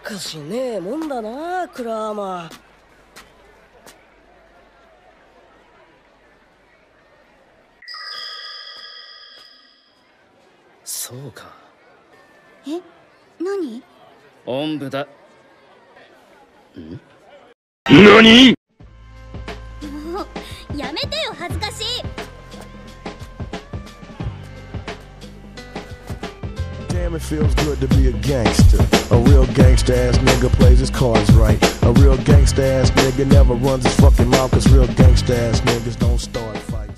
かしねえもんだなクラーマー。そうか。 え、何？ おんぶだ。 何？ もうやめてよ、恥ずかしい。 Damn, it feels good to be a gangster. A real gangster ass nigga plays his cards right. A real gangster ass nigga never runs his fucking mouth, cause real gangster ass niggas don't start fights.